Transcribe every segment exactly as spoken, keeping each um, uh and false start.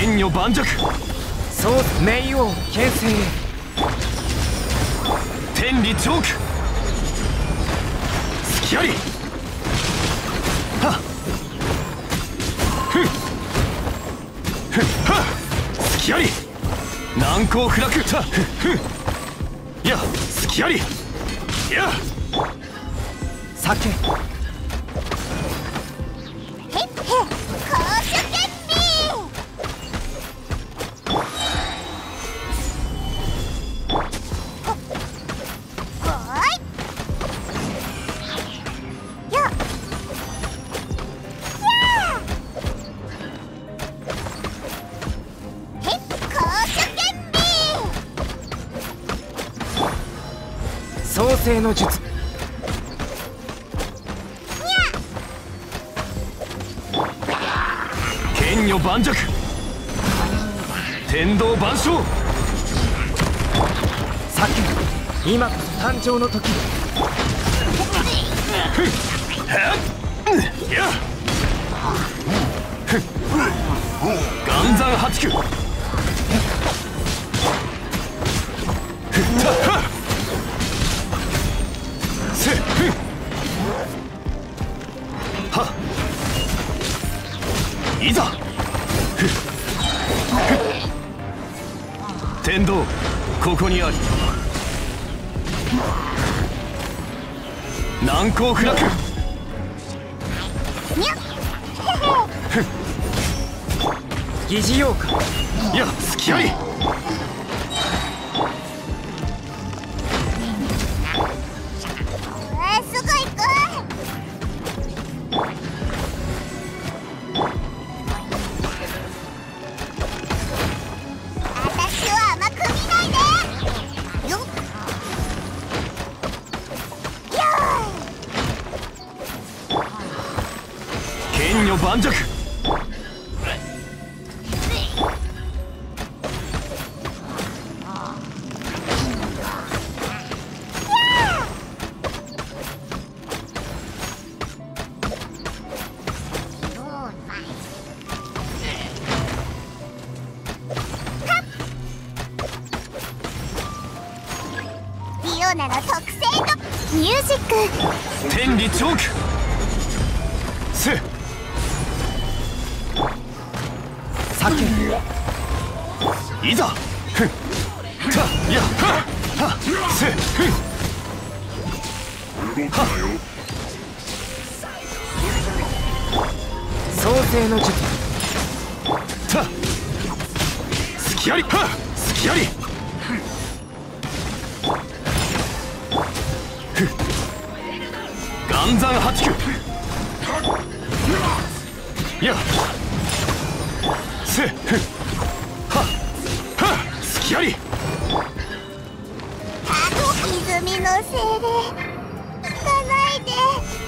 剣女盤石。 そう冥王牽制。 天理チョーク。隙あり。はっふっふっはっ隙あり。難攻不落。たふっふっや隙あり。や酒。 へっへ攻守兼備。 創世の術。 剣女盤石。天道万象。 酒。今こそ誕生の時。 ふっはっやふっ岩山八九。ふったはっせっふっはっいざふっふっ天道ここにあり。難攻不落。 疑似妖怪。 いや隙あり。 すぐ行く。私は甘く見ないで。よっよーい。 剣女盤石。 リオナの特製のミュージック。 天理チョーク。せっ酒。 いざふったやはっはっせっふっはっ創世の術。 た隙あり。はっ隙あり。ふっ岩山八九。やせっふっはっはっ隙あり。 泉のせいで行かないで。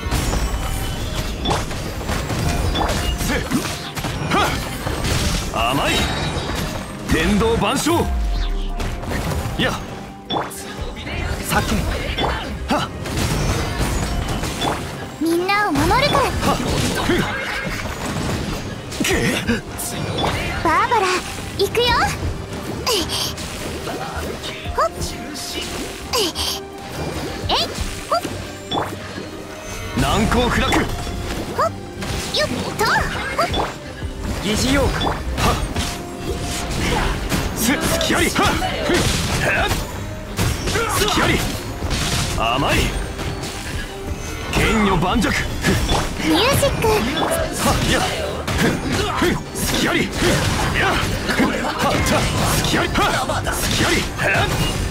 せっはっ甘い。天道万象。や酒。 はっみんなを守るから。 はっふっけバーバラ行くよ。ほっえいほっ難攻不落。 ほっよっとほっ疑似妖怪。 はっせ隙あり。はっふっはっ隙あり。甘い。剣女盤石。ふっミュージック。 はっやふっふっ隙あり。ふっやふっはった隙あり。はっ隙あり。はっ